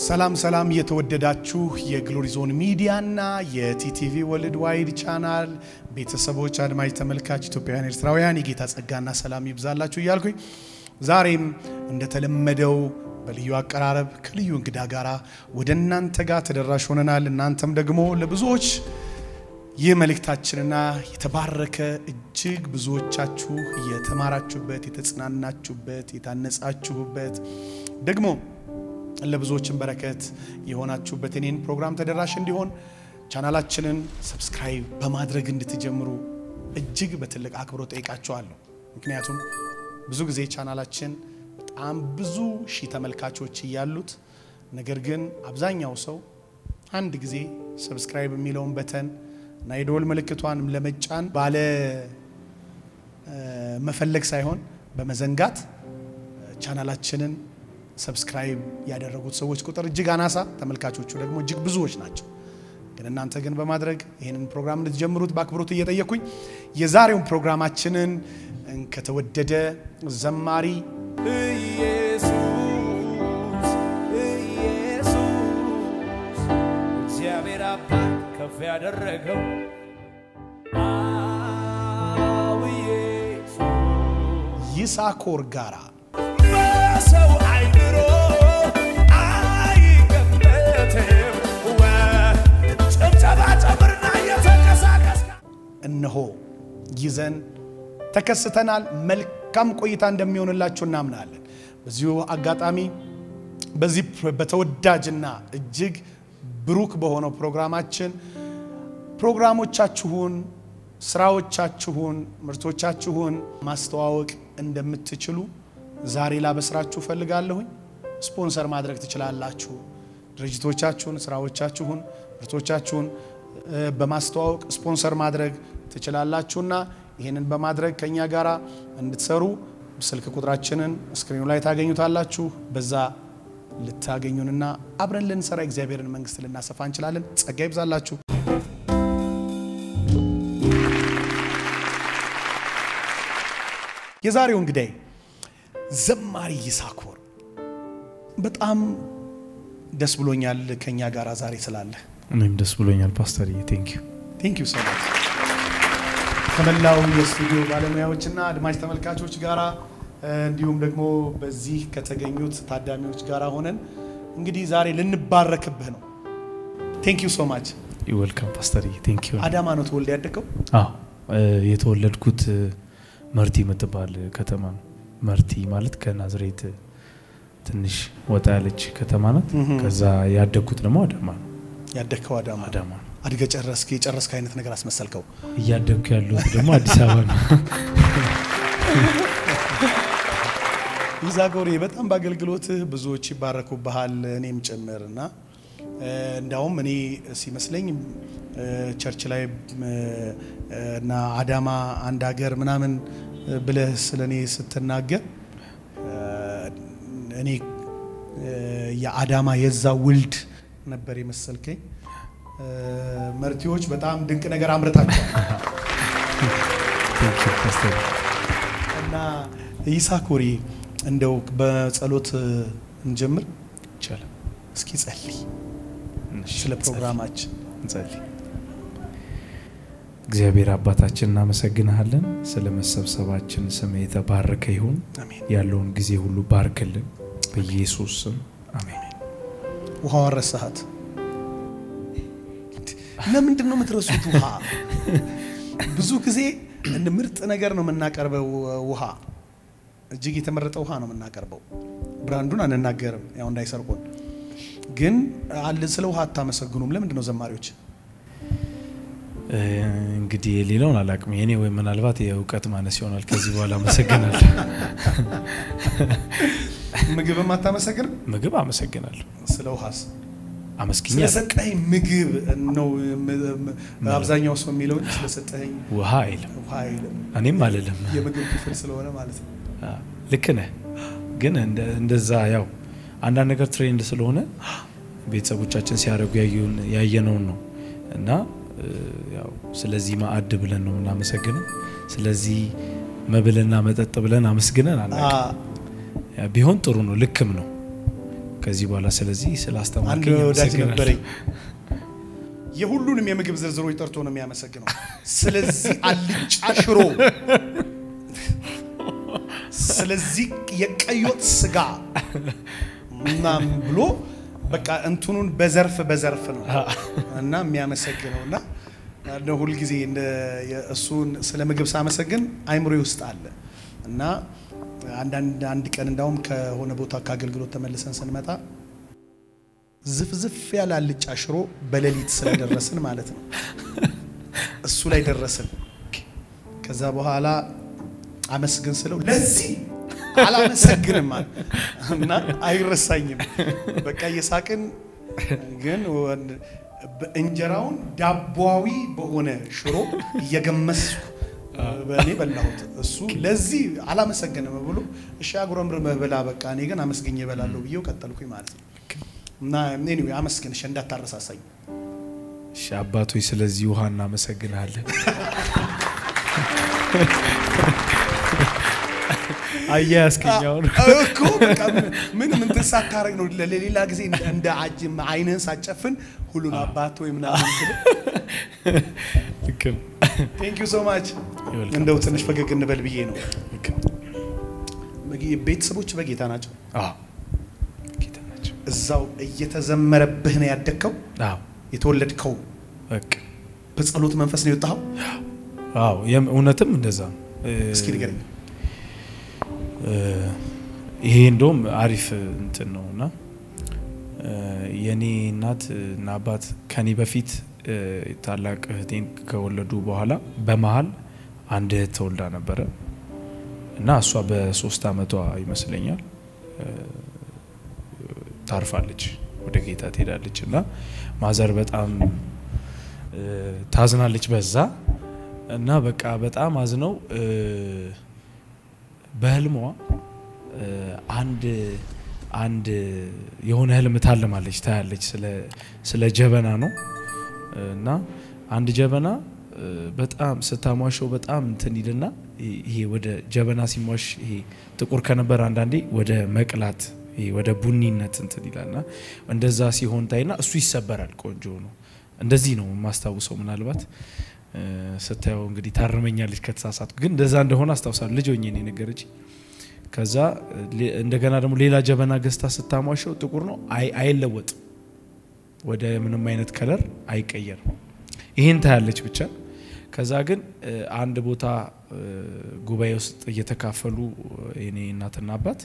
ሰላም ሰላም የተወደዳችሁ የግሎሪ ዞን ሚዲያና የቲቲቪ ወርልድ ዋይድ ቻናል ቤተሰቦች አድማጭ ተመልካች ኢትዮጵያውያን ኤርትራውያን የጌታ ጸጋና ሰላም ይብዛላችሁ እያልኩኝ ዛሬም እንደተለመደው በልዩ አቀራረብ ከልዩ እንግዳ ጋራ ወደናንተ ጋር ተደራሽ ሆነናል። እናንተም ደግሞ ለብዙዎች የመልእክታችንና የተባረከ እጅግ ብዙዎቻችሁ የተማራችሁበት የተጽናናችሁበት የታነጻችሁበት ደግሞ ለብዙዎችን በረከት የሆናችሁበት እኔን ፕሮግራም ተደራሽ እንዲሆን ቻናላችንን ሰብስክራይብ በማድረግ እንድትጀምሩ እጅግ በትልቅ አክብሮት ጠይቃችኋለሁ። ምክንያቱም ብዙ ጊዜ ቻናላችን በጣም ብዙ ሺህ ተመልካቾች ያሉት ነገር ግን አብዛኛው ሰው አንድ ጊዜ ሰብስክራይብ የሚለውን በተን እና የደወል ምልክቷን ለመጫን ባለ መፈለግ ሳይሆን በመዘንጋት ቻናላችንን ሰብስክራይብ ያደረጉት ሰዎች ቁጥር እጅግ አናሳ ተመልካቾቹ ደግሞ እጅግ ብዙዎች ናቸው። ግን እናንተ ግን በማድረግ ይሄንን ፕሮግራም እንድትጀምሩት በአክብሮት እየጠየቅኩኝ የዛሬውን ፕሮግራማችንን ከተወደደ ዘማሪ ኢየሱስ እግዚአብሔር አባት ከፍ ያደረገው ይሳኮር ጋራ ሰው አይድሮ አይገበተም ወጭብጨባ ጨምርና የተንቀሳቀስ እነሆ ይዘን ተከስተናል። መልካም ቆይታ እንደሚሆንላችሁ እናምናለን። በዚሁ አጋጣሚ በዚህ በተወዳጅና እጅግ ብሩክ በሆነው ፕሮግራሞቻችሁን ስራዎቻችሁን ምርቶቻችሁን ማስተዋወቅ እንደምትችሉ ዛሬ ላበስራችሁ ፈልጋለሁ። ስፖንሰር ማድረግ ትችላላችሁ። ድርጅቶቻችሁን ስራዎቻችሁን ምርቶቻችሁን በማስተዋወቅ ስፖንሰር ማድረግ ትችላላችሁና ይሄንን በማድረግ ከኛ ጋራ እንድትሰሩ ስልክ ቁጥራችንን ስክሪኑ ላይ ታገኙታላችሁ። በዛ ልታገኙንና አብረን ልንሰራ እግዚአብሔርን መንግስት ልናሰፋ እንችላለን። ጸጋ ይብዛላችሁ። የዛሬው እንግዳይ ዘማሪ ይሳኮር በጣም ደስ ብሎኛል ከኛ ጋራ ዛሬ ስላለ። እኔም ደስ ብሎኛል ፓስተር። ቴንክ ዩ so much። ከመላው የስቱዲዮ ባለሙያዎችና አድማጭ ተመልካቾች ጋራ እንዲሁም ደግሞ በዚህ ከተገኙት ታዳሚዎች ጋራ ሆነን እንግዲህ ዛሬ ልንባረክብህ ነው። ቴንክ ዩ so much። ዩ ዌልካም ፓስተር። ቴንክ ዩ። አዳማ ነው ተወልደ ያደከው? የተወለድኩት መርቲ የምትባል ከተማ ነው። መርቲ ማለት ከናዝሬት ትንሽ ወጣ ያለች ከተማ ናት። ከዛ ያደኩት ደግሞ አዳማ ነው። ያደከው አዳማ አድገ ጨረስክ አይነት ነገር አስመሰልከው። እያደኩ ያለሁት ደግሞ አዲስ አበባ ነው። ይሳኮር በጣም በአገልግሎትህ ብዙዎች ይባረኩብሃል እኔም ጭምርና እንዳውም እኔ ሲመስለኝ ቸርች ላይ እና አዳማ አንድ ሀገር ምናምን ብለህ ስለኔ ስትናገር እኔ የአዳማ የዛ ውልድ ነበር የመሰልከኝ። መርቲዎች በጣም ድንቅ ነገር አምርታችኋል። እና ይሳኮር እንደው በጸሎት እንጀምር ይቻላል? እስኪ ጸልይ ስለ ፕሮግራማችን እንጸልይ። እግዚአብሔር አባታችን እናመሰግናለን ስለ መሰብሰባችን። ስም የተባረከ ይሁን። ያለውን ጊዜ ሁሉ ባርክልን በኢየሱስ ስም አሜን። ውሃ ወረሰሃት? ለምንድን ነው የምትረሱት ውሃ? ብዙ ጊዜ እንደ ምርጥ ነገር ነው የምናቀርበው። ውሃ እጅግ የተመረጠ ውሃ ነው የምናቀርበው። ብራንዱን አንናገርም ያው እንዳይሰርቁን። ግን አለ ስለ ውሃ አታመሰግኑም? ለምንድን ነው ዘማሪዎች? እንግዲህ ሌላውን አላቅም። የኔ ወይ ምናልባት የእውቀት ማነስ ይሆናል። ከዚህ በኋላ አመሰግናለሁ። ምግብ አታመሰግንም? ምግብ አመሰግናለሁ። ስለ ውሃስ አመስግኛ ስለሰጠኝ ምግብ ነው አብዛኛው ሰው የሚለው ስለሰጠኝ ውሃ አይልም። እኔም አልልም የምግብ ክፍል ስለሆነ ማለት ነው። ልክ ነህ። ግን እንደዛ ያው አንዳንድ ነገር ትሬንድ ስለሆነ ቤተሰቦቻችን ሲያደርጉ ያየነው ነው እና ያው ስለዚህ ማዕድ ብለን ነው እናመሰግነው። ስለዚህ መብልና መጠጥ ብለን አመስግነን አላውቅም። ቢሆን ጥሩ ነው፣ ልክም ነው። ከዚህ በኋላ ስለዚህ ስላስተማርከኝ አንድ ወዳጅ ነበረኝ የሁሉንም የምግብ ዝርዝሮች ጠርቶ ነው የሚያመሰግነው ስለዚህ አልጫ ሽሮ ስለዚህ የቀዮት ስጋ ምናምን ብሎ በቃ እንትኑን በዘርፍ ነው እና የሚያመሰግነውና ለሁሉ ጊዜ እሱን ስለ ምግብ ሳመሰግን አይምሮዬ ውስጥ አለ እና አንድ ቀን እንዳውም ከሆነ ቦታ ከአገልግሎት ተመልሰን ስንመጣ ዝፍዝፍ ያለ አልጫ ሽሮ በሌሊት ስለደረስን ማለት ነው እሱ ላይ ደረስን ከዛ በኋላ አመስግን ስለው ለዚህ አላመሰግንም እና አይረሳኝም በቃ የሳቅን ግን በእንጀራውን ዳቦአዊ በሆነ ሽሮ እየገመስኩ በእኔ በላሁት እሱ ለዚህ አላመሰግንም ብሎ እሺ አጉረምርመህ በላ በቃ እኔ ግን አመስግኜ እበላለሁ ብዬው ቀጠልኩኝ ማለት ነው እና ኤኒዌይ አመስግንሽ እንዳታረሳሳኝ እሺ አባቶይ ስለዚህ ውሃ እናመሰግናለን አያስከኛው እኮ በቃ ምን ተሳካረግ ነው ለሌላ ጊዜ እንደ አጅም አይነን ሳጨፍን ሁሉን አባቶ ምናምን ልክም ቴንክ ዩ ሶ ማች እንደው ትንሽ ፈገግ እንበል ብዬ ነው ቤተሰቦች በጌታ ናቸው ጌታ ናቸው እዛው እየተዘመረብህ ነው ያደከው የተወለድከው በቃ በጸሎት መንፈስ ነው የወጣው እውነትም እንደዛ እስኪ ንገረኝ ይሄ እንደውም አሪፍ እንትን ነውና የኔ እናት እና አባት ከኔ በፊት ታላቅ እህቴን ከወለዱ በኋላ በመሃል አንድ እህት ተወልዳ ነበር እና እሷ በ3 አመቷ ይመስለኛል ታርፋለች ወደ ጌታ ትሄዳለች እና ማዘር በጣም ታዝናለች በዛ እና በቃ በጣም አዝነው በህልሟ አንድ የሆነ ህልም ታለማለች ታያለች ስለ ጀበና ነው እና አንድ ጀበና በጣም ስታሟሸው በጣም እንትን ይልና ይሄ ወደ ጀበና ሲሟሽ ይሄ ጥቁር ከነበር አንዳንዴ ወደ መቅላት ይሄ ወደ ቡኒነት እንትን ይላልና እንደዛ ሲሆን ታይና እሱ ይሰበራል ቆንጆ ነው እንደዚህ ነው ማስተዋወሰው ምናልባት ስታየው እንግዲህ ታርመኛለች ከተሳሳትኩ ግን እንደዛ እንደሆነ አስተዋውሳለሁ ልጅ ሆኜ ነው ነገርጂ ከዛ እንደገና ደግሞ ሌላ ጀበና ገስታ ስታሟሸው ጥቁር ነው አይለወጥ ወደ ምንም አይነት ከለር አይቀየርም ይሄን ታያለች ብቻ ከዛ ግን አንድ ቦታ ጉባኤ ውስጥ እየተካፈሉ የኔ እናትና አባት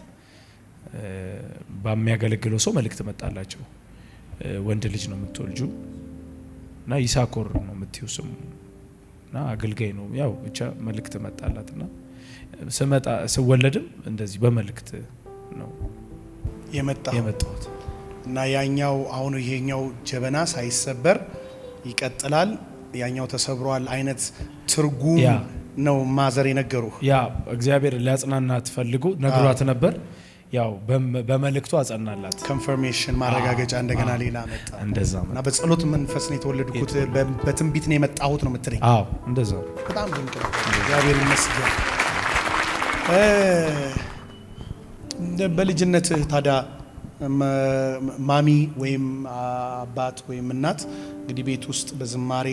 በሚያገለግለው ሰው መልእክት መጣላቸው ወንድ ልጅ ነው የምትወልጁ እና ይሳኮር ነው የምትዩስም እና አገልጋይ ነው ያው ብቻ መልእክት መጣላትና ስመጣ ስወለድም እንደዚህ በመልእክት ነው የመጣሁት እና ያኛው አሁን ይሄኛው ጀበና ሳይሰበር ይቀጥላል ያኛው ተሰብሯል አይነት ትርጉም ነው ማዘር የነገሩ ያ እግዚአብሔር ሊያጽናናት ፈልጎ ነግሯት ነበር ያው በመልእክቱ አጸናላት ኮንፈርሜሽን ማረጋገጫ እንደገና ሌላ መጣ እንደዛ እና በጸሎት መንፈስ ነው የተወለድኩት በትንቢት ነው የመጣሁት ነው የምትለኝ እንደዛ በጣም ድንቅ ነው እግዚአብሔር ይመስገን በልጅነት ታዳ ማሚ ወይም አባት ወይም እናት እንግዲህ ቤት ውስጥ በዝማሬ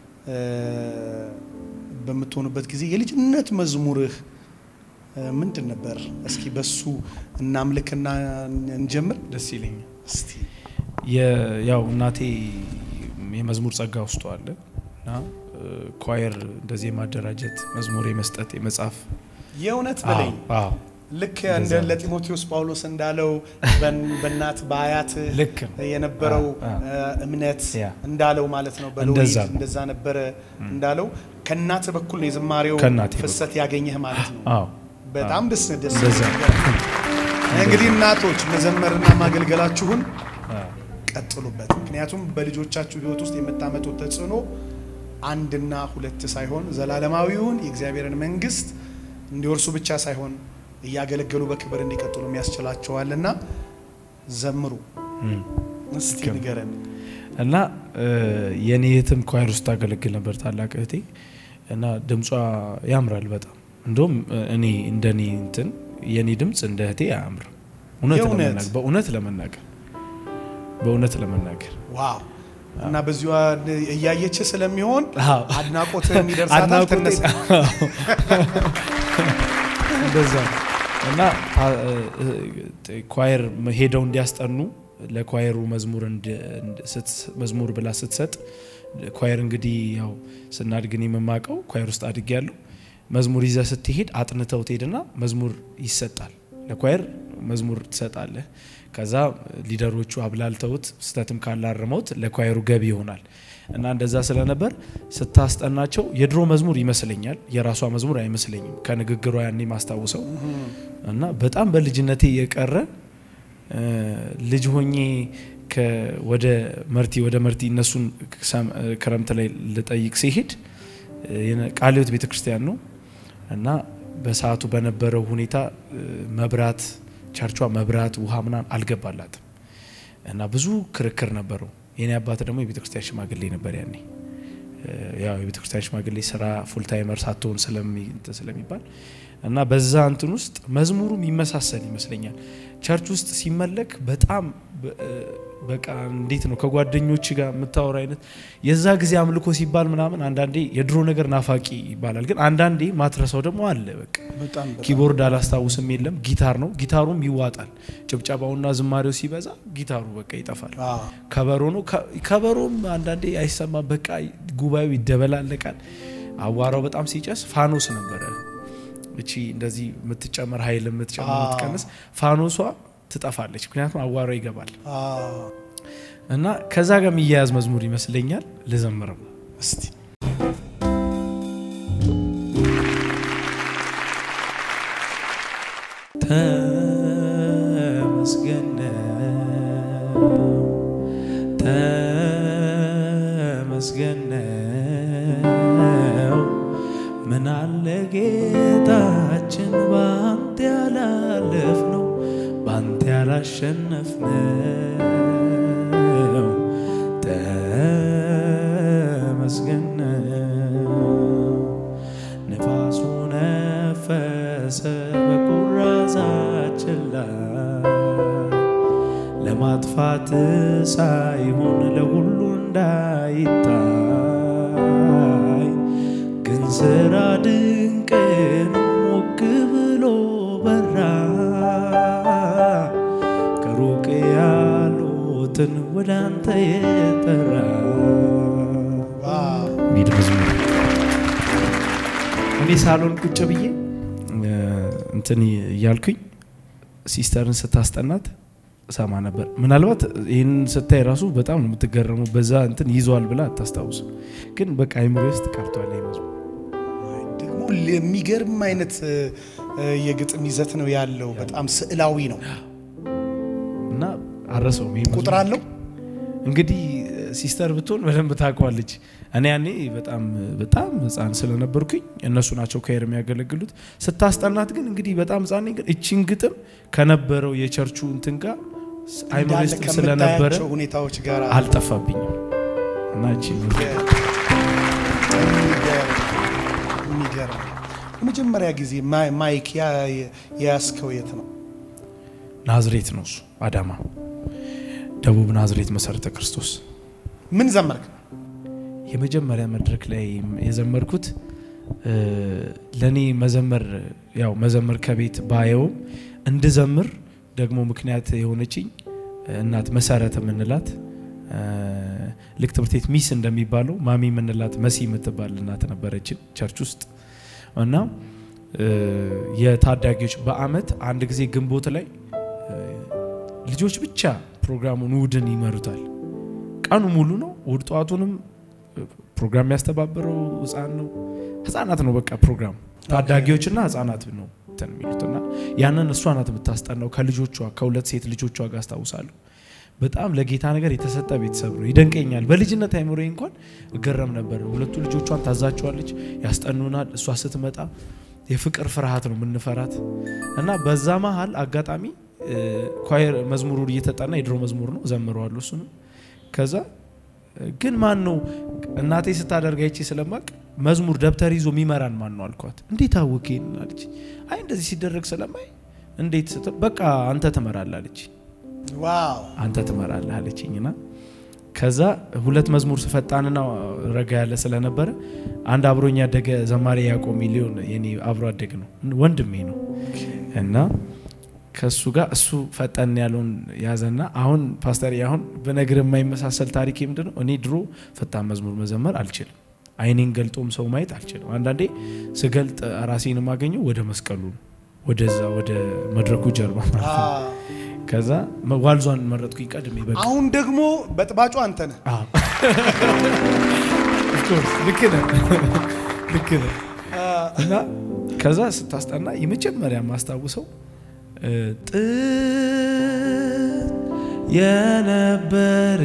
በመቶኑበት ጊዜ የልጅነት መዝሙርህ ምንድን ነበር እስኪ በሱ እናምልክና እንጀምር ደስ ይለኛል እስቲ ያው እናቴ የመዝሙር ጸጋ ውስጥ አለና ኳየር እንደዚህ ማደራጀት መዝሙር የመስጠት የመጻፍ የእውነት በለኝ ልክ እንደ ለጢሞቴዎስ ጳውሎስ እንዳለው በእናት በአያት የነበረው እምነት እንዳለው ማለት ነው በሎይት እንደዛ ነበር እንዳለው ከናት በኩል ነው የዝማሬው ፍሰት ያገኘህ ማለት ነው በጣም ደስ እንግዲህ እናቶች መዘመርና ማገልገላችሁን ቀጥሉበት ምክንያቱም በልጆቻችሁ ህይወት ውስጥ የምታመጡት ተጽዕኖ አንድና ሁለት ሳይሆን ዘላለማዊውን የእግዚአብሔርን መንግስት እንዲወርሱ ብቻ ሳይሆን ያገለገሉ በክብር እንዲቀጥሉ የሚያስችላቸዋልና ዘምሩ እስቲ ንገረን እና የኔ እህትም ኳየር ውስጥ ታገለግል ነበር ታላቅ እህቴ እና ድምጿ ያምራል በጣም እንደውም እኔ እንደኔ እንትን የኔ ድምጽ እንደ እህቴ ያምር በእውነት ለመናገር በእውነት ለመናገር ዋው እና በዚሁ እያየች ስለሚሆን አድናቆትን የሚደርሳታል ተነሳ እንደዛ እና ኳየር ሄደው እንዲያስጠኑ ለኳየሩ መዝሙር ብላ ስትሰጥ ኳየር እንግዲህ ያው ስናድግን የመማቀው ኳየር ውስጥ አድጌያለሁ መዝሙር ይዘ ስትሄድ አጥንተው ትሄድና መዝሙር ይሰጣል ለኳየር መዝሙር ትሰጣለህ ከዛ ሊደሮቹ አብላልተውት ስተትም ካላረመውት ለኳየሩ ገቢ ይሆናል እና እንደዛ ስለነበር ስታስጠናቸው የድሮ መዝሙር ይመስለኛል የራሷ መዝሙር አይመስለኝም ከንግግሯ ያኔ ማስተዋወሰው እና በጣም በልጅነቴ የቀረ ልጅ ሆኜ ወደ መርቲ እነሱን ክረምት ላይ ልጠይቅ ሲሄድ ቃልዮት ቤተክርስቲያን ነው እና በሰዓቱ በነበረው ሁኔታ መብራት ቸርቿ መብራት ውሃ ምናምን አልገባላትም እና ብዙ ክርክር ነበረው የኔ አባት ደግሞ የቤተክርስቲያን ሽማግሌ ነበር ያኔ ያው የቤተክርስቲያን ሽማግሌ ስራ ፉል ታይመር ሳትሆን ስለሚባል እና በዛ እንትን ውስጥ መዝሙሩም ይመሳሰል ይመስለኛል ቸርች ውስጥ ሲመለክ በጣም በቃ እንዴት ነው ከጓደኞች ጋር መታወራ አይነት የዛ ጊዜ አምልኮ ሲባል ምናምን አንዳንዴ የድሮ ነገር ናፋቂ ይባላል ግን አንዳንዴ ማትረሳው ደግሞ አለ በቃ ኪቦርድ አላስታውስም የለም ጊታር ነው ጊታሩም ይዋጣል ጭብጨባውና ዝማሬው ሲበዛ ጊታሩ በቃ ይጠፋል ከበሮ ነው ከበሮም አንዳንዴ አይሰማ በቃ ጉባኤው ይደበላለቃል አዋራው በጣም ሲጨስ ፋኖስ ነበር እቺ እንደዚህ የምትጨመር ኃይል የምትቀንስ ፋኖሷ ትጠፋለች ምክንያቱም አዋራው ይገባል እና ከዛ ጋር የሚያያዝ መዝሙር ይመስለኛል ለዘምረው እስቲ ተመስገነው ምን አለ ጌታችን ባንተ ያላለፍነው ባንተ ያላሸነፍነው ተመስገነው ንፋሱ ነፈሰ በኩራዛችን ላይ ለማጥፋት ሳይሆን ለሁሉ እንዳይታይ ግን ስራ ድንቅ ነው ሞቅ ብሎ በራ ከሩቅ ያሉትን ወደ አንተ የጠራ ቢድመዝሙር እኔ ሳሎን ቁጭ ብዬ እንትን እያልኩኝ ሲስተርን ስታስጠናት ሰማ ነበር ምናልባት ይሄን ስታይ ራሱ በጣም ነው የምትገረመው በዛ እንትን ይዟል ብላ አታስታውስ ግን በቃ አይምሮ ውስጥ ቀርቷል አይመዝሙ ደግሞ የሚገርም አይነት የግጥም ይዘት ነው ያለው በጣም ስዕላዊ ነው እና አረሰው ቁጥር አለው እንግዲህ ሲስተር ብትሆን በደንብ ታቋለች እኔ ያኔ በጣም ህፃን ስለነበርኩኝ እነሱ ናቸው ከየር የሚያገለግሉት ስታስጠናት ግን እንግዲህ በጣም ህፃን ነኝ ግን እቺን ግጥም ከነበረው የቸርቹ እንትን ጋር አይሞሪስት ስለነበረ ሁኔታዎች ጋር አልጠፋብኝም እና እቺ የሚገርም መጀመሪያ ጊዜ ማይክ ያስከው የት ነው ናዝሬት ነው እሱ አዳማ ደቡብ ናዝሬት መሰረተ ክርስቶስ ምን ዘመርክ የመጀመሪያ መድረክ ላይ የዘመርኩት ለኔ መዘመር ከቤት ባየው እንድዘምር ደግሞ ምክንያት የሆነችኝ እናት መሰረተ ምንላት ልክ ትምህርት ቤት ሚስ እንደሚባለው ማሚ ምንላት መሲ የምትባል እናት ነበረች ቸርች ውስጥ እና የታዳጊዎች በአመት አንድ ጊዜ ግንቦት ላይ ልጆች ብቻ ፕሮግራሙን ውድን ይመሩታል ቀኑ ሙሉ ነው ውድ ጧቱንም ፕሮግራም ያስተባበረው ህፃናት ነው በቃ ፕሮግራም ታዳጊዎችና ህፃናት ነው ተንሚሉትና ያንን እሷ ናት የምታስጠናው ከልጆቿ ከሁለት ሴት ልጆቿ ጋር አስተዋውሳለሁ በጣም ለጌታ ነገር የተሰጠ ቤተሰብ ነው ይደንቀኛል በልጅነት አይምሮዬ እንኳን እገረም ነበር ሁለቱ ልጆቿን ታዛቸዋለች ያስጠኑናል እሷ ስትመጣ የፍቅር ፍርሃት ነው ምንፈራት እና በዛ መሃል አጋጣሚ ኳየር መዝሙሩ እየተጠና የድሮ መዝሙር ነው ዘምረዋል እሱን ከዛ ግን ማን ነው እናቴ ስታደርጋይቺ ስለማቅ መዝሙር ደብተር ይዞ ሚመራን ማን ነው አልኳት እንዴት አወከኝ አለች አይ እንደዚህ ሲደረግ ስለማይ እንዴት በቃ አንተ ተመራላለች ዋው አንተ ትመራለህ አለችኝና ከዛ ሁለት መዝሙር ፈጣንና ረጋ ያለ ስለነበረ አንድ አብሮኛ ያደገ ዘማሪ ያቆም ሚሊዮን የኔ አብሮ አደግ ነው ወንድሜ ነው እና ከሱ ጋር እሱ ፈጣን ያለውን ያዘና አሁን ፓስተር ያሁን በነገር የማይመሳሰል ታሪክ ምንድነው እኔ ድሮ ፈጣን መዝሙር መዘመር አልችልም አይኔን ገልጦም ሰው ማየት አልችልም አንዳንዴ ስገልጥ ራሴን ማገኘው ወደ መስቀሉ ወደዛ ወደ መድረኩ ጀርባ ማለት ነው ከዛ ዋልዟን መረጥኩኝ ቀድሜ በቃ አሁን ደግሞ በጥባጩ አንተ ነህ ልክ ነህ እና ከዛ ስታስጠና የመጀመሪያ ማስታውሰው የነበር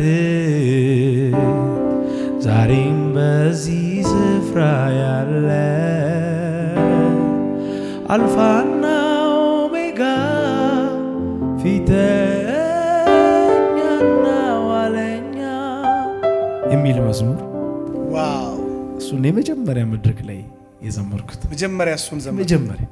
ዛሬም በዚህ ስፍራ ያለ አልፋና ኦሜጋ ፊተኛና ዋለኛ የሚል መዝሙር ዋው እሱን የመጀመሪያ መድረክ ላይ የዘመርኩት መጀመሪያ እሱን ዘመር መጀመሪያ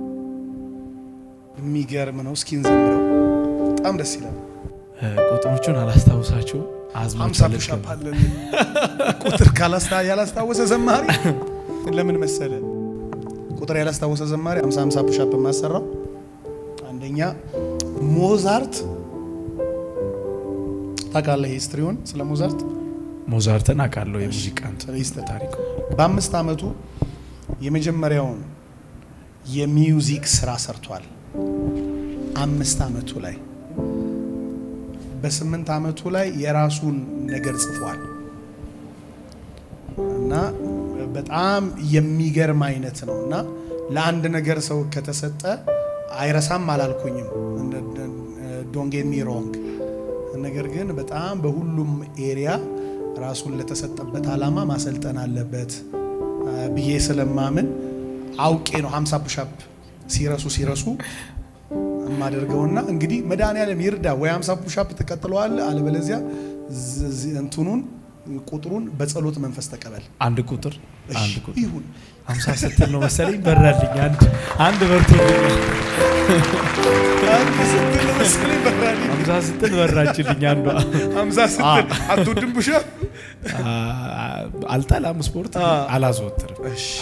የሚገርም ነው እስኪ እንዘምረው በጣም ደስ ይላል ቁጥሮቹን አላስታውሳችሁ አዝማች 50 ፑሻፕ አለ ቁጥር ያላስታወሰ ዘማሪ ለምን መሰለ ቁጥር ያላስታወሰ ዘማሪ 50 ፑሻፕ ማሰራው አንደኛ ሞዛርት ታውቃለህ ሂስትሪውን ስለ ሞዛርትን አውቃለሁ የሙዚቃን ታሪክ በ5 አመቱ የመጀመሪያውን የሚውዚክ ስራ ሰርቷል 5 አመቱ ላይ በ8 አመቱ ላይ የራሱን ነገር ጽፏል እና በጣም የሚገርም አይነት ነውና ለአንድ ነገር ሰው ከተሰጠ አይረሳም አላልኩኝም ዶንት ጌት ሚ ሮንግ ነገር ግን በጣም በሁሉም ኤሪያ ራሱን ለተሰጠበት አላማ ማሰልጠን አለበት ብዬ ስለማምን አውቄ ነው 50 ፑሻፕ ሲረሱ ማደርገውና እንግዲህ መድኃኒዓለም ይርዳ ወይ 50 ፑሻፕ ተከትለዋል አለበለዚያ እንትኑን ቁጥሩን በጸሎት መንፈስ ተቀበል አንድ ቁጥር ይሁን 50 ስትል ነው መሰለኝ በራልኝ አንድ በርቶልኝ አንድ ስትል ነው መሰለኝ በራልኝ 50 ስትል በራችልኝ አንዷ 50 ስትል አትወድም ፑሻፕ አልጠላም ስፖርት አላዘወትርም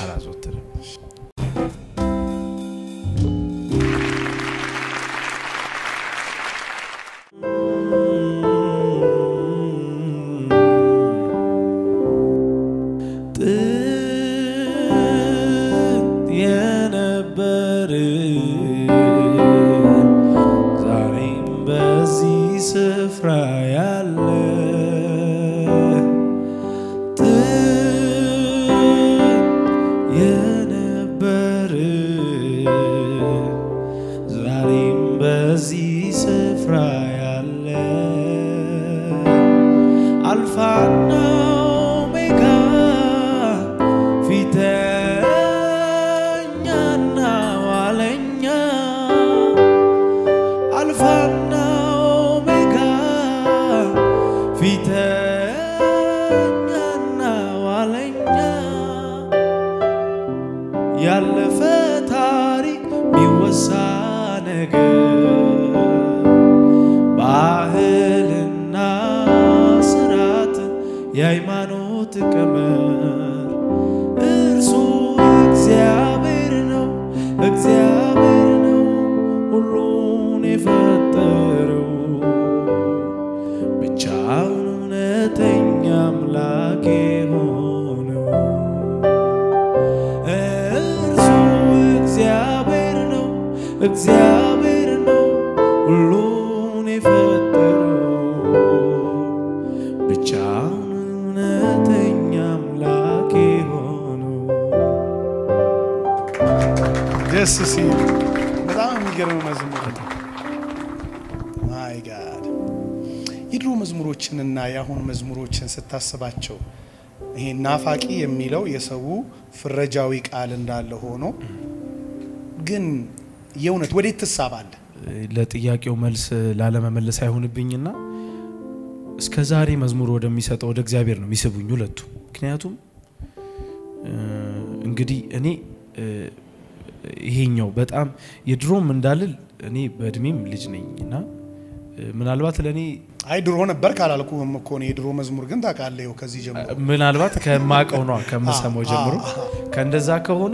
ዛሬም በዚህ ስፍራ ያለ የነበር ዛሬም በዚህ ስፍራ ያለ አልፋና ኦሜጋ ፊተኛና ዋለኛ አልፋና ኦሜጋ ፊተኛና ዋለኛ ያለፈ ታሪክ ሚወሳ ነገር ባህልና ስርዓት የሃይማኖት ቀመር እርሱ እግዚአብሔር ነው ሁሉን የፈጠረው ብቻውን እውነተኛ አምላክ ሆነው እርሱ እግዚአብሔር ነው ሁሉን የፈጠረው ብቻውን እውነተኛ አምላክ ሆነው ደስ ሲል በጣም የሚገርም መዝሙር ማይ ጋድ የድሮ መዝሙሮችንና የአሁን መዝሙሮችን ስታስባቸው ይሄ ናፋቂ የሚለው የሰው ፍረጃዊ ቃል እንዳለ ሆኖ ግን የእውነት ወዴት ተሳባለ ለጥያቄው መልስ ላለመመለስ አይሆንብኝና እስከ ዛሬ መዝሙር ወደሚሰጠው ወደ እግዚአብሔር ነው የሚስቡኝ ሁለቱ ምክንያቱም እንግዲህ እኔ ይሄኛው በጣም የድሮም እንዳልል እኔ በእድሜም ልጅ ነኝና ምናልባት ለኔ አይ ድሮ ነበር ካላልኩም እኮ ነው የድሮ መዝሙር ግን ታውቃለህ ከዚህ ጀምሮ ምናልባት ከማቀው ነው ከመሰማው ጀምሮ ከእንደዛ ከሆነ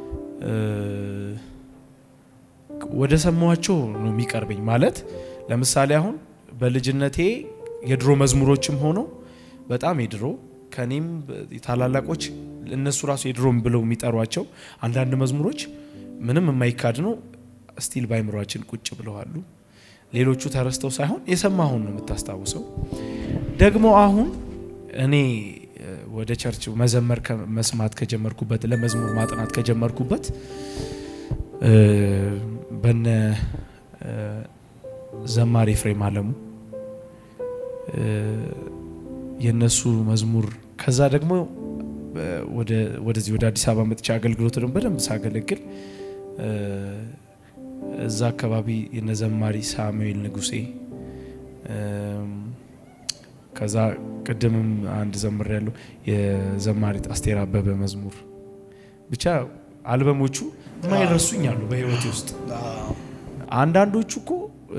ወደ ሰማዋቸው ነው የሚቀርበኝ ማለት ለምሳሌ አሁን በልጅነቴ የድሮ መዝሙሮችም ሆኖ በጣም የድሮ ከኔም ታላላቆች እነሱ ራሱ የድሮም ብለው የሚጠሯቸው አንዳንድ መዝሙሮች ምንም የማይካድ ነው ስቲል ባይምሯችን ቁጭ ብለዋሉ ሌሎቹ ተረስተው ሳይሆን የሰማሁን ነው የምታስታውሰው ደግሞ አሁን እኔ ወደ ቸርች መዘመር መስማት ከጀመርኩበት ለመዝሙር ማጥናት ከጀመርኩበት በነ ዘማሪ ኤፍሬም አለሙ የነሱ መዝሙር ከዛ ደግሞ ወደዚህ ወደ አዲስ አበባ መጥቻ አገልግሎት ደግሞ በደንብ ሳገለግል እዛ አካባቢ የነዘማሪ ሳሙኤል ንጉሴ ከዛ ቀደምም አንድ ዘምር ያለው የዘማሪት አስቴር አበበ መዝሙር ብቻ አልበሞቹ ማይረሱኛሉ በህይወቴ ውስጥ አንዳንዶቹ እኮ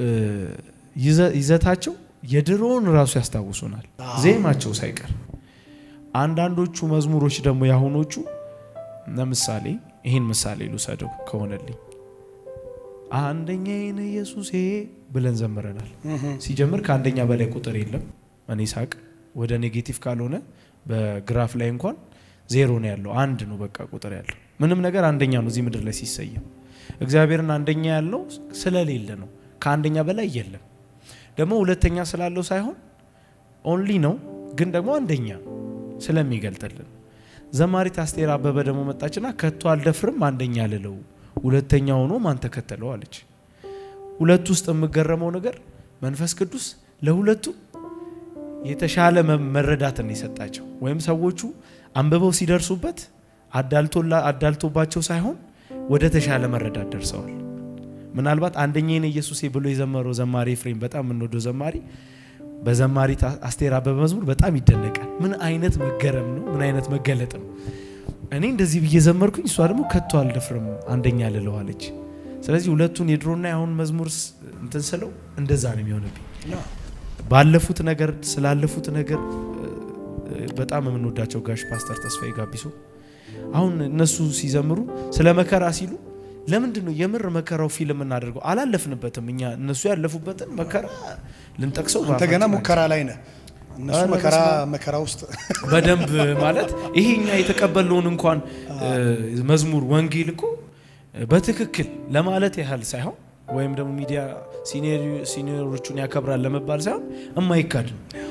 ይዘታቸው የድሮን ራሱ ያስታውሱናል ዜማቸው ሳይቀር አንዳንዶቹ መዝሙሮች ደግሞ ያሁኖቹ ለምሳሌ ይሄን ምሳሌ ልውሰደው ከሆነልኝ አንደኛዬ ነው ኢየሱሴ ብለን ዘምረናል ሲጀምር ከአንደኛ በላይ ቁጥር የለም እኔ ሳቅ ወደ ኔጌቲቭ ካልሆነ በግራፍ ላይ እንኳን ዜሮ ነው ያለው አንድ ነው በቃ ቁጥር ያለው ምንም ነገር አንደኛ ነው እዚህ ምድር ላይ ሲሰየም እግዚአብሔርን አንደኛ ያለው ስለሌለ ነው ከአንደኛ በላይ የለም ደግሞ ሁለተኛ ስላለው ሳይሆን ኦንሊ ነው ግን ደግሞ አንደኛ ስለሚገልጥልን ዘማሪት አስቴር አበበ ደግሞ መጣችና ከቶ አልደፍርም አንደኛ ልለው ሁለተኛ ሆኖ ማን ተከተለው አለች ሁለቱ ውስጥ የምገረመው ነገር መንፈስ ቅዱስ ለሁለቱ የተሻለ መረዳትን ይሰጣቸው ወይም ሰዎቹ አንበበው ሲደርሱበት አዳልቶባቸው ሳይሆን ወደ ተሻለ መረዳት ደርሰዋል ምናልባት አንደኛዬ ኢየሱሴ ብሎ የዘመረው ዘማሪ ኤፍሬም በጣም እንወደው ዘማሪ በዘማሪ አስቴር አበበ መዝሙር በጣም ይደነቃል ምን አይነት መገረም ነው ምን አይነት መገለጥ ነው እኔ እንደዚህ በየዘመርኩኝ እሷ ደግሞ ከቶ አልደፍርም አንደኛ ልለዋለች ስለዚህ ሁለቱን የድሮና ያሁን መዝሙር እንትን ስለው እንደዛ ነው የሚሆነብኝ ባለፉት ነገር ስላለፉት ነገር በጣም የምንወዳቸው ጋሽ ፓስተር ተስፋዬ ጋቢሶ አሁን እነሱ ሲዘምሩ ስለ መከራ ሲሉ ለምንድነው የምር መከራው ፊልም እናደርገው አላለፍንበትም እኛ እነሱ ያለፉበትን መከራ ልንጠቅሰው አንተ ገና ሙከራ ላይ ነህ እነሱ መከራ ውስጥ በደንብ ማለት ይሄኛ የተቀበለውን እንኳን መዝሙር ወንጌል እኮ በትክክል ለማለት ያህል ሳይሆን ወይም ደግሞ ሚዲያ ሲኒየሮቹን ያከብራል ለመባል ሳይሆን የማይካድ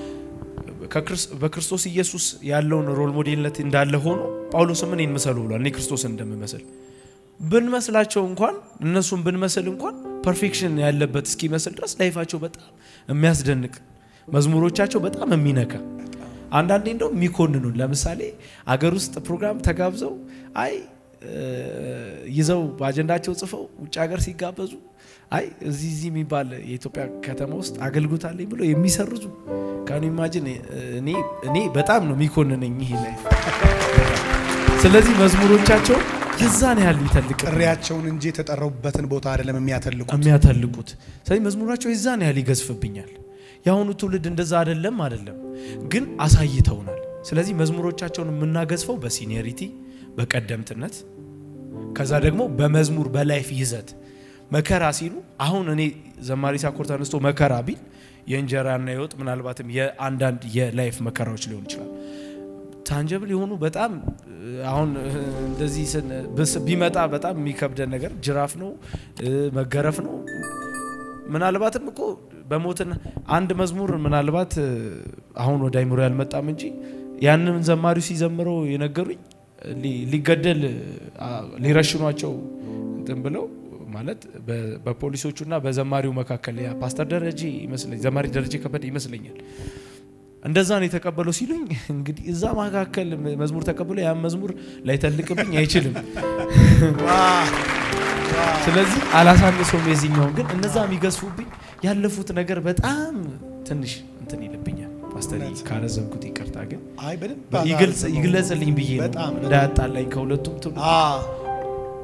በክርስቶስ ኢየሱስ ያለውን ሮል ሞዴልነት እንዳለ ሆኖ ጳውሎስ ምን ይመስሉ ብሏል እኔ ክርስቶስን እንደምመስል ብንመስላቸው እንኳን እነሱን ብንመስል እንኳን ፐርፌክሽን ያለበት እስኪመስል ድረስ ላይፋቸው በጣም የሚያስደንቅ መዝሙሮቻቸው በጣም የሚነካ አንዳንዴ እንደው የሚኮንኑን ለምሳሌ አገር ውስጥ ፕሮግራም ተጋብዘው አይ ይዘው ባጀንዳቸው ጽፈው ውጭ ሀገር ሲጋበዙ አይ እዚህ የሚባል የኢትዮጵያ ከተማ ውስጥ አገልግሎታለኝ ብሎ የሚሰርዙ ካን ኢማጂን እኔ በጣም ነው የሚኮንነኝ ይሄ ላይፍ ስለዚህ መዝሙሮቻቸው የዛን ያህል ይተልቅ ጥሪያቸውን እንጂ ተጠራውበትን ቦታ አይደለም የሚያተልቁት ስለዚህ መዝሙራቸው የዛን ያህል ይገዝፍብኛል ያሁኑ ትውልድ እንደዛ አይደለም ግን አሳይተውናል ስለዚህ መዝሙሮቻቸውን የምናገዝፈው በሲኒየሪቲ በቀደምትነት ከዛ ደግሞ በመዝሙር በላይፍ ይዘት መከራ ሲሉ አሁን እኔ ዘማሪ ሳኮር ተነስቶ መከራ ቢል የእንጀራና የወጥ ምናልባትም የአንዳንድ የላይፍ መከራዎች ሊሆን ይችላል ታንጀብል የሆኑ በጣም አሁን እንደዚህ ቢመጣ በጣም የሚከብደን ነገር ጅራፍ ነው መገረፍ ነው ምናልባትም እኮ በሞትና አንድ መዝሙር ምናልባት አሁን ወደ አይምሮ ያልመጣም እንጂ ያንን ዘማሪው ሲዘምረው የነገሩኝ ሊገደል ሊረሽኗቸው እንትን ብለው ማለት በፖሊሶቹና በዘማሪው መካከል ያ ፓስተር ደረጃ ይመስለኛል ዘማሪ ደረጃ ከበደ ይመስለኛል እንደዛ ነው የተቀበለው ሲሉኝ እንግዲህ እዛ መካከል መዝሙር ተቀበለ ያ መዝሙር ላይ ተልቅብኝ አይችልም ስለዚህ አላሳንሰውም የዚህኛው ግን እነዛ የሚገስፉብኝ ያለፉት ነገር በጣም ትንሽ እንትን ይልብኛል ፓስተር ካረዘምኩት ይቅርታ ግን አይ በደንብ ይግለጽልኝ ብዬ ነው እንዳያጣላኝ ከሁለቱም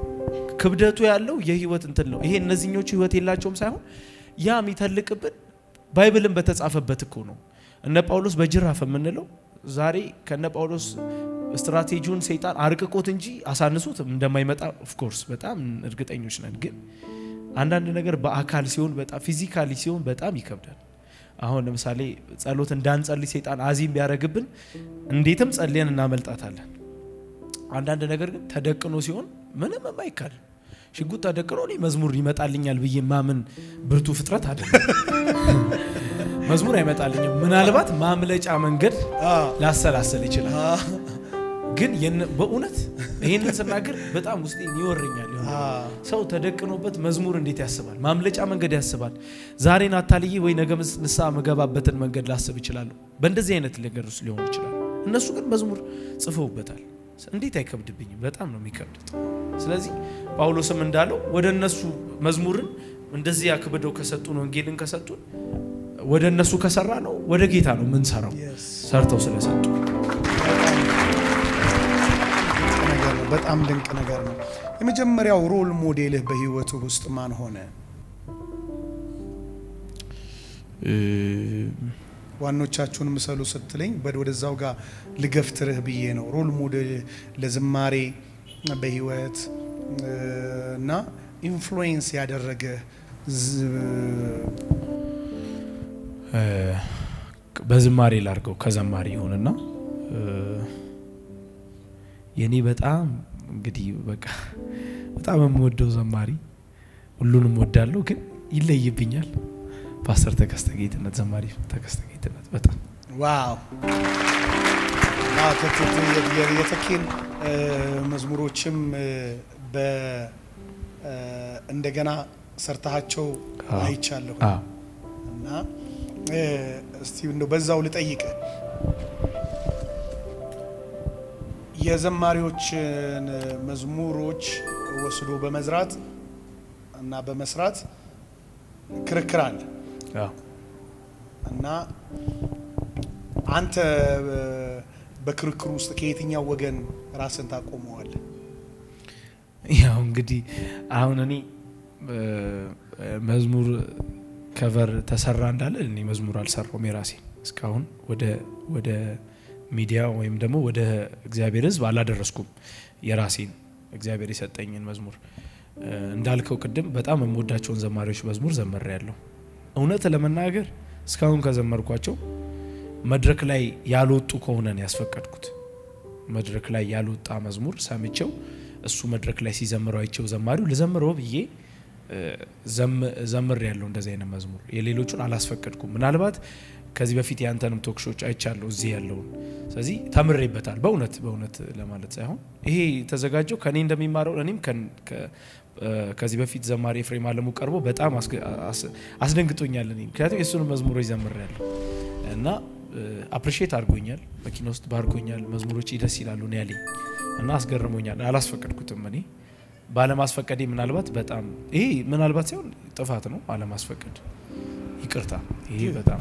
ክብደቱ ያለው የህይወት እንትን ነው ይሄ እነዚህኞቹ ህይወት የላቸውም ሳይሆን ያ የሚተልቅብን ባይብልን በተጻፈበት እኮ ነው እነ ጳውሎስ በጅራፍ የምንለው ዛሬ ከነ ጳውሎስ ስትራቴጂውን ሰይጣን አርቅቆት እንጂ አሳንሱት እንደማይመጣ ኦፍ ኮርስ በጣም እርግጠኞች ነን ግን አንዳንድ ነገር በአካል ሲሆን በጣም ፊዚካሊ ሲሆን በጣም ይከብዳል አሁን ለምሳሌ ጸሎት እንዳንጸልይ ሰይጣን አዚም ቢያረግብን እንዴትም ጸልየን እናመልጣታለን አንዳንድ ነገር ግን ተደቅኖ ሲሆን ምንም የማይካል ሽጉጥ ተደቅኖ ነው መዝሙር ይመጣልኛል ብዬ ማምን ብርቱ ፍጥረት አይደለም መዝሙር አይመጣልኝም ምናልባት ማምለጫ መንገድ ላሰላሰል ይችላል ግን በእውነት ይሄንን ስናገር በጣም ውስጤ ይወርኛል ሰው ተደቅኖበት መዝሙር እንዴት ያስባል ማምለጫ መንገድ ያስባል ዛሬን አታልዬ ወይ ነገ ንስሐ መገባበትን መንገድ ላስብ ይችላል በእንደዚህ አይነት ነገር ውስጥ ሊሆን ይችላል እነሱ ግን መዝሙር ጽፈውበታል እንዴት አይከብድብኝም በጣም ነው የሚከብድ ስለዚህ ጳውሎስም እንዳለው ወደ እነሱ መዝሙርን እንደዚህ ያከብደው ከሰጡን ወንጌልን ከሰጡን ወደ እነሱ ከሰራ ነው ወደ ጌታ ነው ምን ሰራው ሰርተው ስለሰጡ በጣም ድንቅ ነገር ነው የመጀመሪያው ሮል ሞዴልህ በህይወቱ ውስጥ ማን ሆነ ዋኖቻችሁን ምሰሉ ስትለኝ ወደዛው ጋር ልገፍትርህ ብዬ ነው ሮል ሞዴል ለዝማሬ በህይወት እና ኢንፍሉዌንስ ያደረገ በዝማሬ ላርገው ከዘማሪ ሆነና የኔ በጣም እንግዲህ በቃ በጣም የምወደው ዘማሪ ሁሉንም ወዳለው ግን ይለይብኛል ፓስተር ተከስተ ጌትነት ዘማሪ ተከስተ ጌትነት በጣም ዋው የተኪን መዝሙሮችም እንደገና ሰርታቸው አይቻለሁ እና እስቲ እንደው በዛው ልጠይቅ የዘማሪዎችን መዝሙሮች ወስዶ በመዝራት እና በመስራት ክርክር አለ እና አንተ በክርክሩ ውስጥ ከየትኛው ወገን ራስን ታቆመዋለህ ያው እንግዲህ አሁን እኔ መዝሙር ከቨር ተሰራ እንዳለ እኔ መዝሙር አልሰራውም የራሴ እስካሁን ወደ ሚዲያ ወይም ደግሞ ወደ እግዚአብሔር ሕዝብ አላደረስኩም የራሴን እግዚአብሔር የሰጠኝን መዝሙር እንዳልከው ቅድም በጣም የምወዳቸውን ዘማሪዎች መዝሙር ዘመሬያለሁ እውነት ለመናገር እስካሁን ከዘመርኳቸው መድረክ ላይ ያልወጡ ከሆነ ነው ያስፈቀድኩት መድረክ ላይ ያልወጣ መዝሙር ሰምቼው እሱ መድረክ ላይ ሲዘምረው አይቼው ዘማሪው ለዘምረው ብዬ ዘምሬያለሁ እንደዚህ አይነት መዝሙር የሌሎቹን አላስፈቀድኩም ምናልባት ከዚህ በፊት ያንተንም ቶክሾች አይቻለሁ እዚህ ያለው ስለዚህ ተምሬበታል በእውነት ለማለት ሳይሆን ይሄ ተዘጋጀው ከኔ እንደሚማረው እኔም ከዚህ በፊት ዘማሪ ኤፍሬም አለሙ ቀርቦ በጣም አስደንግጦኛል እኔ ምክንያቱም የሱን መዝሙሮች ዘምሬያለሁ እና አፕሪሺየት አድርጎኛል መኪና ውስጥ ባርኮኛል መዝሙሮች ደስ ይላሉ ነው ያለኝ እና አስገርሞኛል አላስፈቀድኩትም እኔ ባለማስፈቀዴ ምናልባት በጣም ይሄ ምናልባት ሳይሆን ጥፋት ነው ባለማስፈቀድ ይቅርታ ይሄ በጣም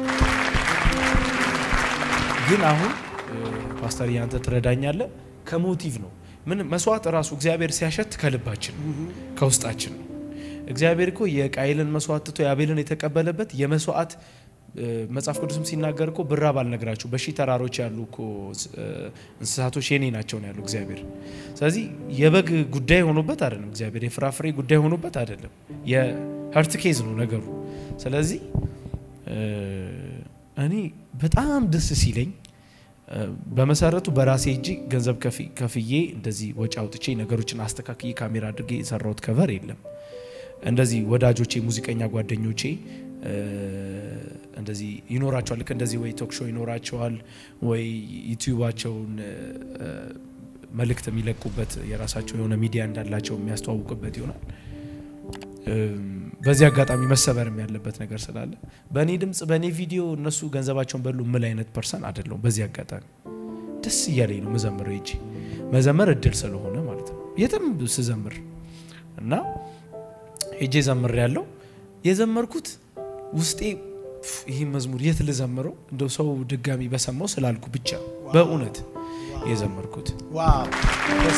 ግን አሁን ፓስተር ያንተ ትረዳኛለህ ከሞቲቭ ነው ምን መስዋዕት ራሱ እግዚአብሔር ሲያሸት ከልባችን ከውስጣችን ነው እግዚአብሔር እኮ የቃይልን መስዋዕት ትቶ ያቤልን የተቀበለበት የመስዋዕት መጽሐፍ ቅዱስም ሲናገር እኮ ብራብ አልነግራችሁ በሺ ተራሮች ያሉ እኮ እንስሳቶች የኔ ናቸው ነው ያለው እግዚአብሔር ስለዚህ የበግ ጉዳይ ሆኖበት አይደለም እግዚአብሔር የፍራፍሬ ጉዳይ ሆኖበት አይደለም የሀርት ኬዝ ነው ነገሩ ስለዚህ እኔ በጣም ደስ ሲለኝ በመሰረቱ በራሴ እጅ ገንዘብ ከፍዬ እንደዚህ ወጪ አውጥቼ ነገሮችን አስተካክዬ ካሜራ አድርጌ የሰራሁት ከቨር የለም እንደዚህ ወዳጆቼ ሙዚቀኛ ጓደኞቼ እንደዚህ ይኖራቸዋል ልክ እንደዚህ ወይ ቶክ ሾው ይኖራቸዋል ወይ ዩቲዩባቸውን መልእክት የሚለቁበት የራሳቸው የሆነ ሚዲያ እንዳላቸው የሚያስተዋውቁበት ይሆናል በዚህ አጋጣሚ መሰበርም ያለበት ነገር ስላለ በእኔ ድምጽ በእኔ ቪዲዮ እነሱ ገንዘባቸውን በሉ ምን አይነት ፐርሰን አይደለም በዚህ አጋጣሚ ደስ ይያለኝ ነው መዘመረው እጂ መዘመር እድል ስለሆነ ማለት ነው የትም ስዘምር እና እጄ ዘምር ያለው የዘመርኩት ውስጤ ይሄ መዝሙር የት ልዘምረው እንደው ሰው ድጋሚ በሰማው ስላልኩ ብቻ በእውነት የዘመርኩት ዋው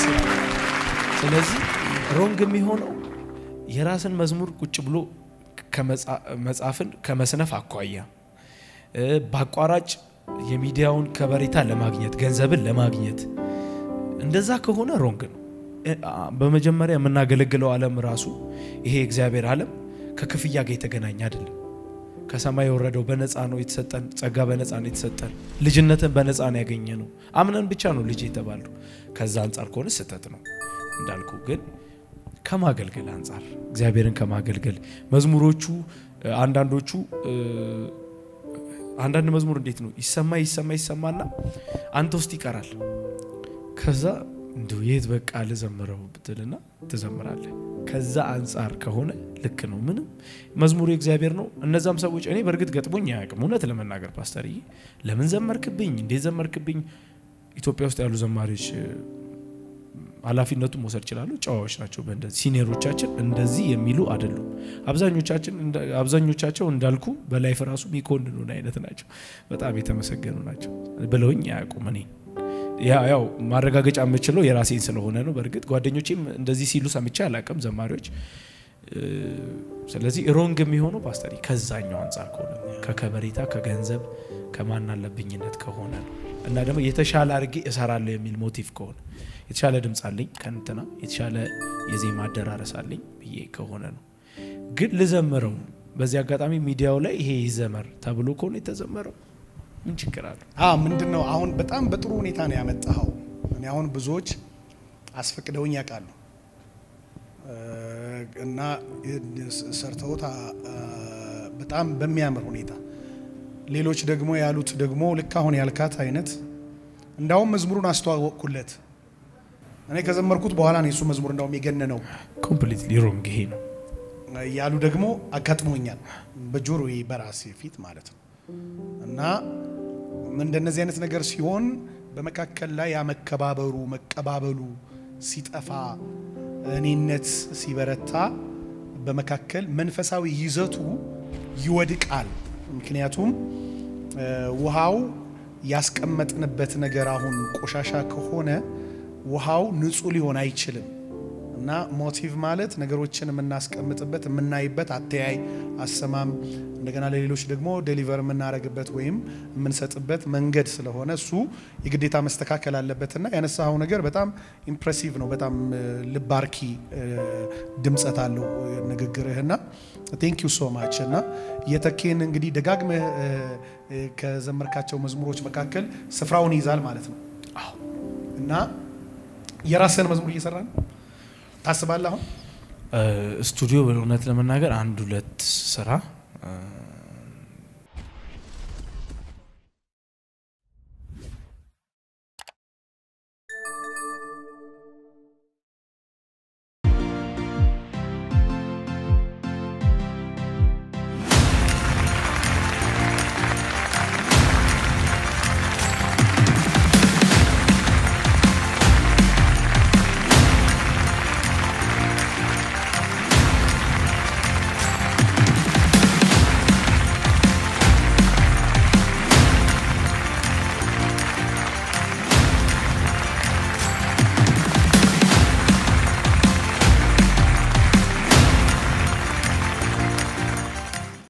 ስለዚህ ሮንግ የሚሆነው የራስን መዝሙር ቁጭ ብሎ መጻፍን ከመስነፍ አቋያ ባቋራጭ የሚዲያውን ከበሬታ ለማግኘት ገንዘብን ለማግኘት እንደዛ ከሆነ ሮንግ ነው በመጀመሪያ የምናገለግለው ዓለም ራሱ ይሄ እግዚአብሔር ዓለም ከክፍያ ጋር የተገናኘ አይደለም ከሰማይ ወረደው በነፃ ነው የተሰጠን ጸጋ በነፃ ነው የተሰጠን ልጅነትን በነፃ ነው ያገኘነው አምነን ብቻ ነው ልጅ የተባለው ከዛ አንፃር ከሆነ ስህተት ነው እንዳልኩ ግን ከማገልገል አንፃር እግዚአብሔርን ከማገልገል መዝሙሮቹ አንዳንዶቹ አንዳንድ መዝሙር እንዴት ነው ይሰማና አንተ ውስጥ ይቀራል ከዛ እንደው የት በቃ ለዘመረው ብትልና ተዘምራለህ ከዛ አንፃር ከሆነ ልክ ነው ምንም መዝሙሩ እግዚአብሔር ነው እነዛም ሰዎች እኔ በርግጥ ገጥሞኝ ያቅም እውነት ለመናገር ፓስተርዬ ለምን ዘመርክብኝ እንዴ ዘመርክብኝ ኢትዮጵያ ውስጥ ያሉ ዘማሪዎች ኃላፊነቱን መውሰድ ይችላሉ ጫዋዎች ናቸው በእንደዚህ ሲኒየሮቻችን እንደዚህ የሚሉ አይደሉም አብዛኞቻቸው እንዳልኩ በላይፍ ራሱ ሚኮንኑን አይነት ናቸው በጣም የተመሰገኑ ናቸው ብለውኝ ያቁም እኔ ያው ማረጋገጫ የምችለው የራሴን ስለሆነ ነው በርግጥ ጓደኞቼም እንደዚህ ሲሉ ሰምቼ አላቀም ዘማሪዎች ስለዚህ ሮንግ የሚሆነው ፓስተሪ ከዛኛው አንፃር ከሆነ ከከበሬታ ከገንዘብ ከማናለብኝነት ከሆነ ነው እና ደግሞ የተሻለ አርጌ እሰራለሁ የሚል ሞቲቭ ከሆነ የተሻለ ድምጽ አለኝ ከንተና የተሻለ የዜማ አደራረስ አለኝ ብዬ ከሆነ ነው ግን ልዘምረው በዚህ አጋጣሚ ሚዲያው ላይ ይሄ ይዘመር ተብሎ ከሆነ የተዘመረው ምን ችግር አለ ምንድነው አሁን በጣም በጥሩ ሁኔታ ነው ያመጣው እኔ አሁን ብዙዎች አስፈቅደውኝ ያቃሉ እና ሰርተውታ በጣም በሚያምር ሁኔታ ሌሎች ደግሞ ያሉት ደግሞ ልክ አሁን ያልካት አይነት እንዳውም መዝሙሩን አስተዋወቅኩለት እኔ ከዘመርኩት በኋላ ነው እሱ መዝሙር እንዳውም የገነነው ኮምፕሊትሊ ሮንግ ይሄ ነው ያሉ ደግሞ አጋጥሞኛል በጆሮዬ በራሴ ፊት ማለት ነው እና እንደነዚህ አይነት ነገር ሲሆን በመካከል ላይ መቀባበሉ ሲጠፋ እኔነት ሲበረታ በመካከል መንፈሳዊ ይዘቱ ይወድቃል ምክንያቱም ውሃው ያስቀመጥንበት ነገር አሁን ቆሻሻ ከሆነ ውሃው ንጹህ ሊሆን አይችልም እና ሞቲቭ ማለት ነገሮችን የምናስቀምጥበት የምናይበት አተያይ አሰማም እንደገና ለሌሎች ደግሞ ዴሊቨር የምናረግበት ወይም የምንሰጥበት መንገድ ስለሆነ እሱ የግዴታ መስተካከል አለበትና ያነሳው ነገር በጣም ኢምፕሬሲቭ ነው በጣም ልባርኪ ድምጸት አለው ንግግርህና ቴንክ ዩ ሶ ማች እና የተከን እንግዲህ ደጋግመ ከዘመርካቸው መዝሙሮች መካከል ስፍራውን ይዛል ማለት ነው እና የራስን መዝሙር እየሰራን ታስባለህ አሁን ስቱዲዮ በእውነት ለመናገር አንድ ሁለት ስራ